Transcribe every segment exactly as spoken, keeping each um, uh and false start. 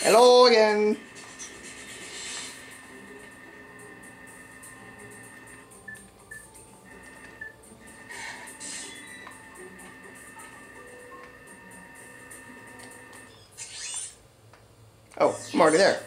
Hello again. Oh, I'm already there.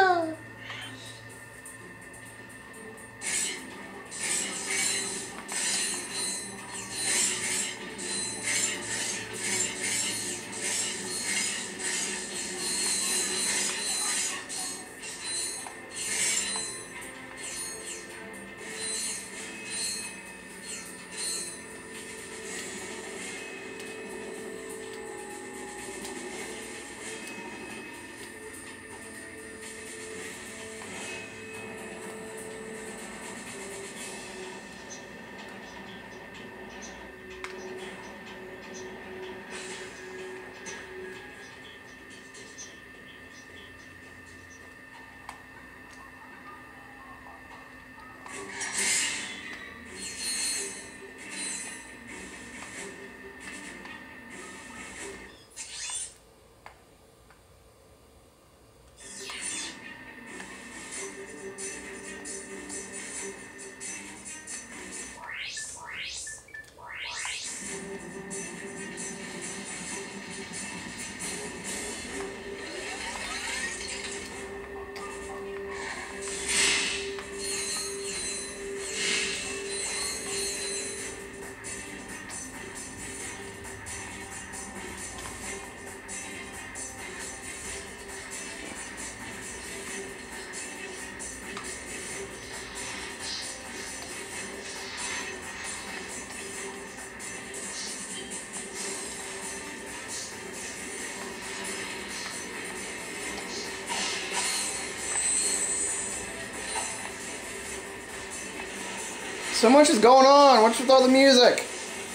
So much is going on. What's with all the music?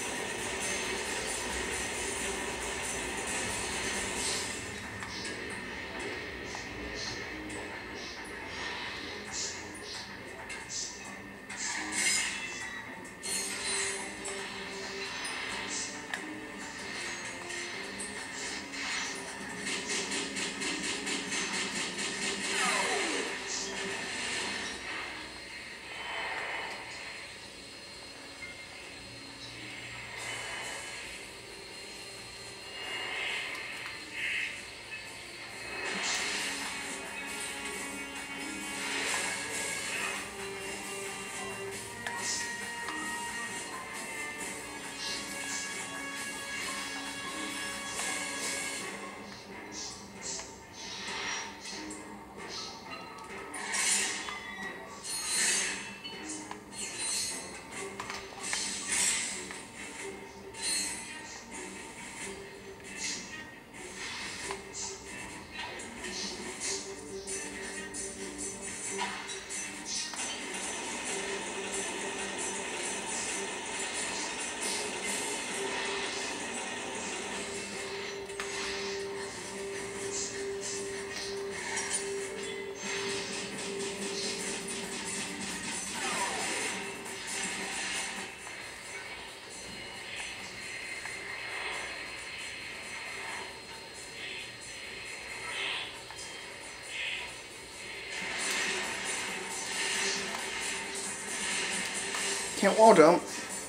Can't wall jump.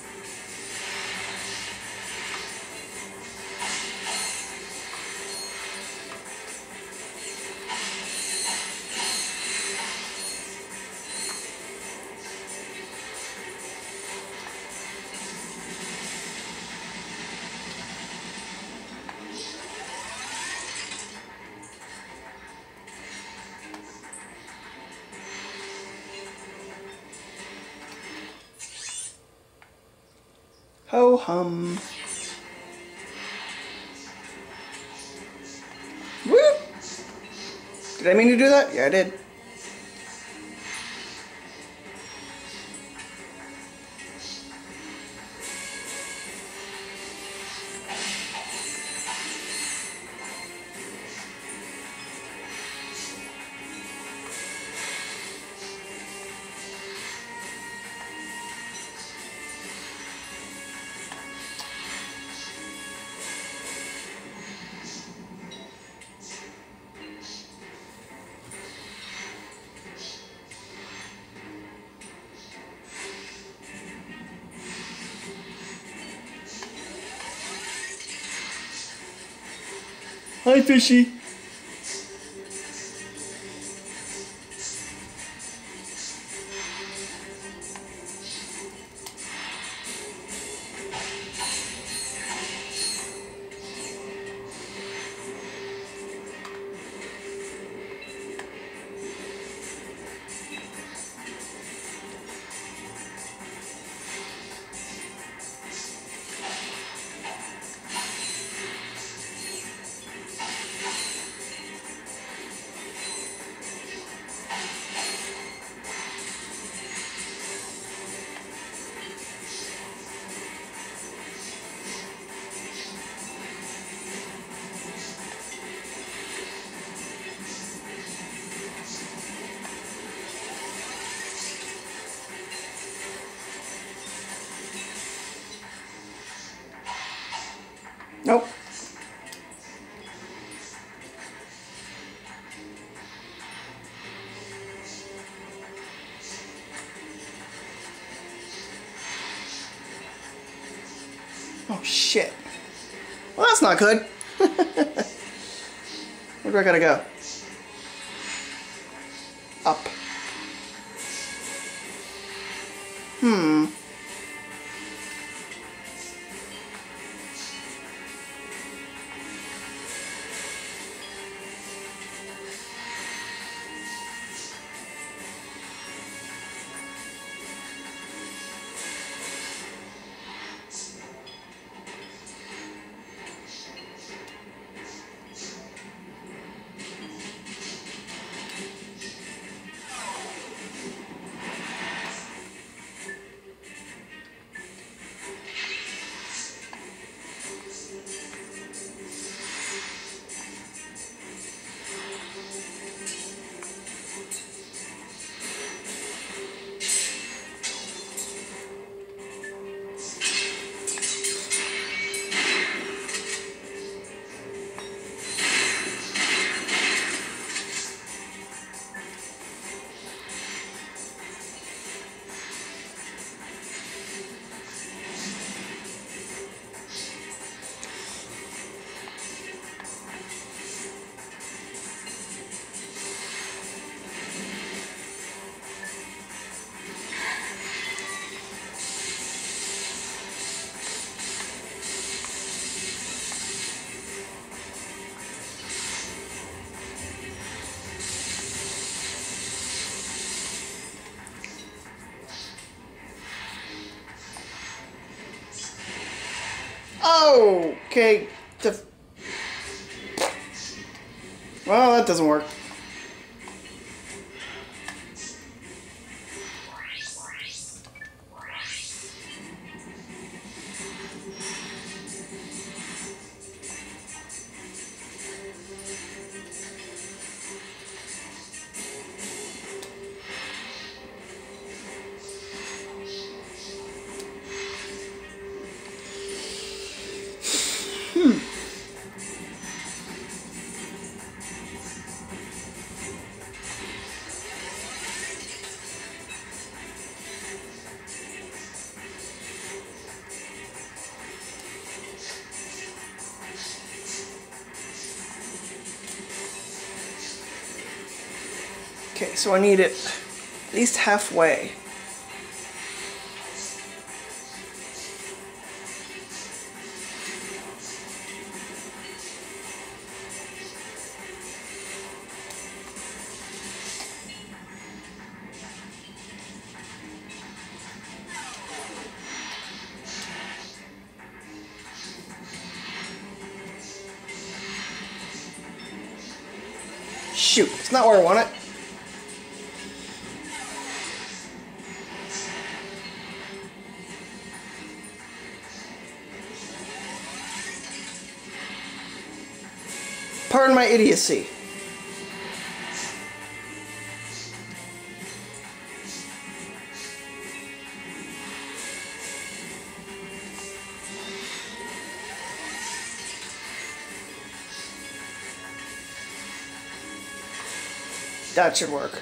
Ho hum. Whoop! Did I mean to do that? Yeah, I did. Hi, fishy. Nope. Oh shit. Well, that's not good. Where do I gotta go? Up. Hmm. Oh, okay. The... Well, that doesn't work. Hmm. Okay, so I need it at least halfway. Shoot, it's not where I want it. Pardon my idiocy. That should work.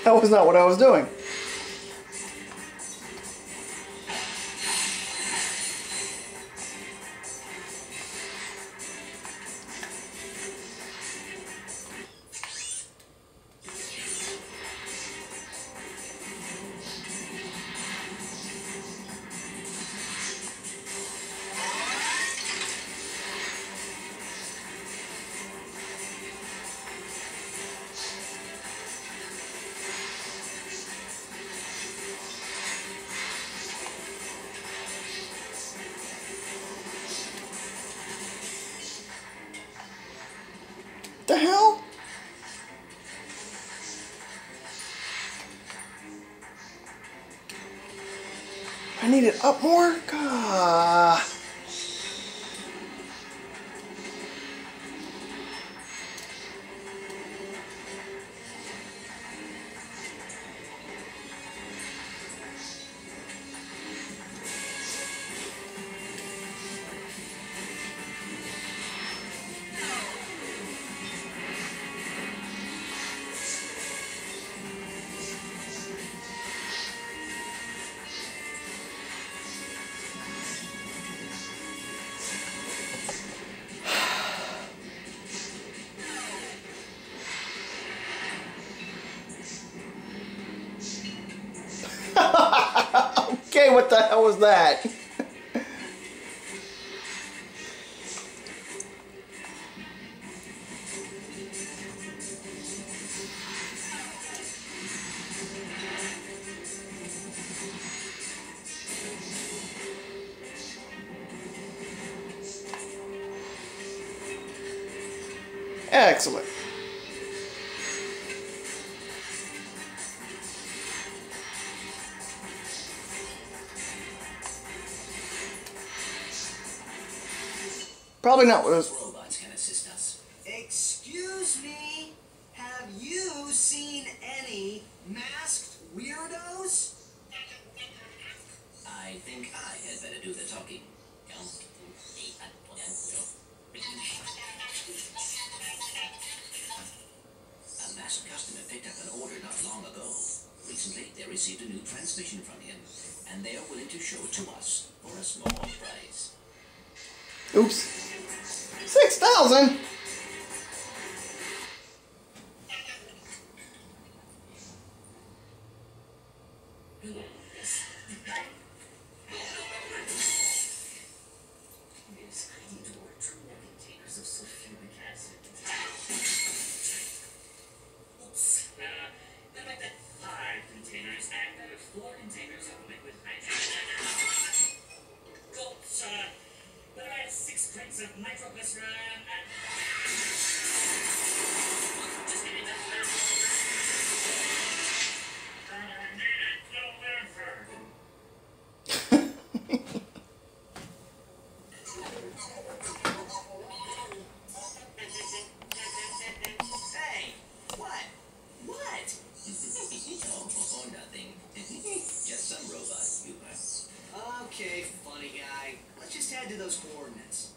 That was not what I was doing. The hell? I need it up more? God. Okay, what the hell was that? Excellent. Probably not what was. Robots can assist us. Excuse me? Have you seen any masked weirdos? I think I had better do the talking. A masked customer picked up an order not long ago. Recently, they received a new transmission from him, and they are willing to show it to us for a small price. Oops. Six thousand? Of nitroglycerin and just give me that. I need it Hey, what? What? Oh, nothing. Just some robot humor. Okay, funny guy. Let's just head to those coordinates.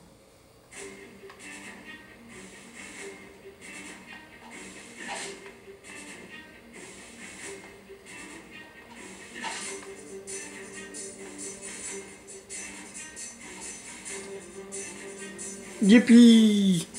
Yippee!